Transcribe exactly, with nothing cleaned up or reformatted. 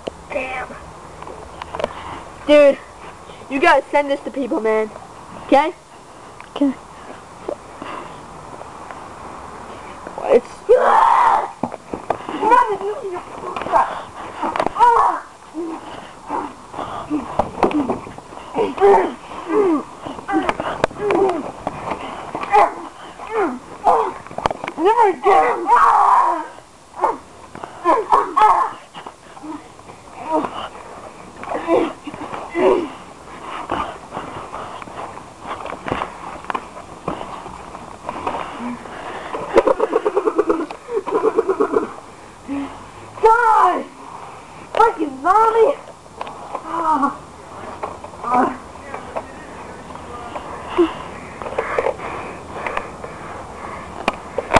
Damn. Dude, you gotta send this to people, man. Okay? Okay. It's... Ah!